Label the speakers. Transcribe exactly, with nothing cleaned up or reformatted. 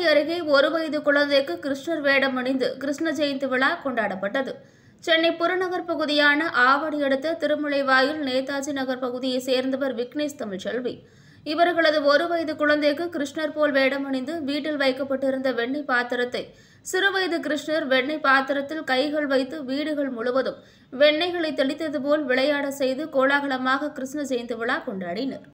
Speaker 1: அருகே ஒரு வயது குழந்தைக்கு கிருஷ்ணர் வேடம் அணிந்து கிருஷ்ண ஜெயந்தி விழா கொண்டாடப்பட்டது. சென்னை புறநகர் பகுதியான ஆவடி அடுத்த திருமலைவாயில் நேதாஜி நகர் பகுதியைச் சேர்ந்தவர் விக்னேஷ் தமிழ்ச்செல்வி. இவர்களது ஒரு வயது குழந்தைக்கு கிருஷ்ணர் போல் வேடம் அணிந்து வீட்டில் வைக்கப்பட்டிருந்த வெண்ணெய் பாத்திரத்தை சிறுவயது கிருஷ்ணர் வெண்ணெய் பாத்திரத்தில் கைகள் வைத்து வீடுகள் முழுவதும் வெண்ணெய்களை தெளித்தது போல் விளையாட செய்து கோலாகலமாக கிருஷ்ண ஜெயந்தி விழா கொண்டாடினர்.